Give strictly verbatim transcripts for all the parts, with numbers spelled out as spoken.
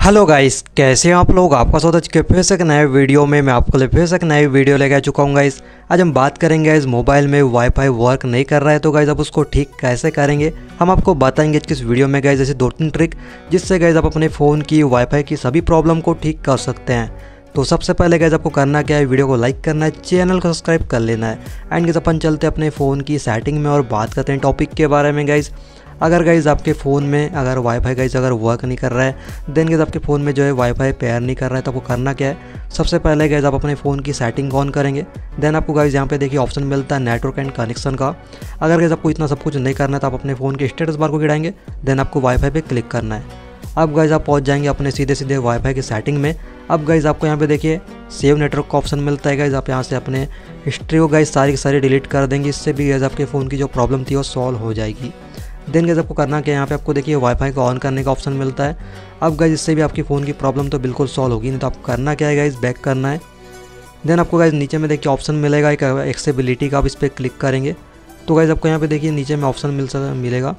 Hello guys, कैसे हैं आप लोग। आपका स्वागत है फिर से एक नए वीडियो में। मैं आपको लिए फिर से एक नई वीडियो लेके आ चुका हूँ गाइस। आज हम बात करेंगे इस मोबाइल में वाईफाई वर्क नहीं कर रहा है तो गाइस आप उसको ठीक कैसे करेंगे हम आपको बताएंगे इस वीडियो में गाइस। ऐसे दो तीन ट्रिक जिससे गाइस आप अपने फ़ोन की वाईफाई की सभी प्रॉब्लम को ठीक कर सकते हैं। तो सबसे पहले गाइस आपको करना क्या है, वीडियो को लाइक करना है, चैनल को सब्सक्राइब कर लेना है। एंड गाइस अपन चलते हैं अपने फ़ोन की सेटिंग में और बात करते हैं टॉपिक के बारे में गाइस। अगर गाइज़ आपके फ़ोन में अगर वाईफाई गाइज़ अगर वर्क नहीं कर रहा है, देन गाइज़ आपके फ़ोन में जो है वाईफाई पेयर नहीं कर रहा है, तो आपको करना क्या है, सबसे पहले गाइज़ आप अपने फ़ोन की सेटिंग ऑन करेंगे। देन आपको गाइज़ यहाँ पे देखिए ऑप्शन मिलता है नेटवर्क एंड कनेक्शन का। अगर गाइज़ आपको इतना सब कुछ नहीं करना है तो आप अपने फ़ोन के स्टेटस बार को गिराएंगे, देन आपको वाईफाई पे क्लिक करना है। अब गाइज़ आप पहुँच जाएंगे अपने सीधे सीधे वाईफाई की सेटिंग में। अब गाइज़ आपको यहाँ पे देखिए सेव नेटवर्क का ऑप्शन मिलता है गाइज़। आप यहाँ से अपने हिस्ट्री को गाइज़ सारी की सारी डिलीट कर देंगे। इससे भी गाइज़ आपके फ़ोन की जो प्रॉब्लम थी वो सॉल्व हो जाएगी। देन गाइज़ आपको करना क्या है, यहाँ पे आपको देखिए वाईफाई को ऑन करने का ऑप्शन मिलता है। अब गाइज़ इससे भी आपकी फ़ोन की प्रॉब्लम तो बिल्कुल सॉल्व होगी। नहीं तो आपको करना क्या है गाइज़, बैक करना है। देन आपको गाइज़ नीचे में देखिए ऑप्शन मिलेगा एक एक्सेसिबिलिटी का, आप इस पर क्लिक करेंगे तो गाइज़ आपको यहाँ पे देखिए नीचे में ऑप्शन मिल मिलेगा।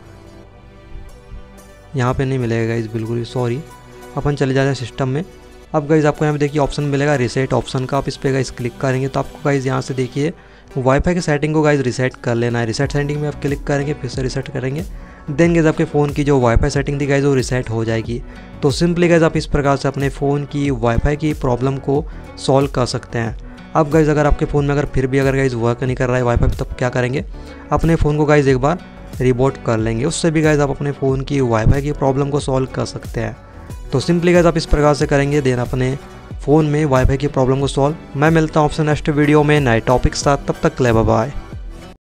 यहाँ पे नहीं मिलेगा गाइज़, बिल्कुल ही सॉरी। अपन चले जाते हैं सिस्टम में। अब गाइज़ आपको यहाँ पे देखिए ऑप्शन मिलेगा रिसेट ऑप्शन का, आप इस पर गाइज़ क्लिक करेंगे तो आपको गाइज़ यहाँ से देखिए वाईफाई की सेटिंग को गाइज़ रिसेट कर लेना है। रिसेट सेटिंग में आप क्लिक करेंगे, फिर से रिसेट करेंगे। देन गाइज़ आपके फ़ोन की जो वाईफाई सेटिंग थी गाइज़ वो रिसेट हो जाएगी। तो सिंपली गाइज़ आप इस प्रकार से अपने फ़ोन की वाईफाई की प्रॉब्लम को सॉल्व कर सकते हैं। अब गाइज़ अगर आपके फ़ोन में अगर फिर भी अगर गाइज़ वर्क नहीं कर रहा है वाईफाई तब क्या करेंगे, अपने फ़ोन को गाइज़ एक बार रिबूट कर लेंगे। उससे भी गाइज़ आप अपने फ़ोन की वाईफाई की प्रॉब्लम को सॉल्व कर सकते हैं। तो सिंपली गाइज़ आप इस प्रकार से करेंगे, देन अपने फ़ोन में वाईफाई की प्रॉब्लम को सॉल्व। मैं मिलता हूँ आपसे नेक्स्ट वीडियो में नए टॉपिक के साथ, तब तक के लिए बाय बाय।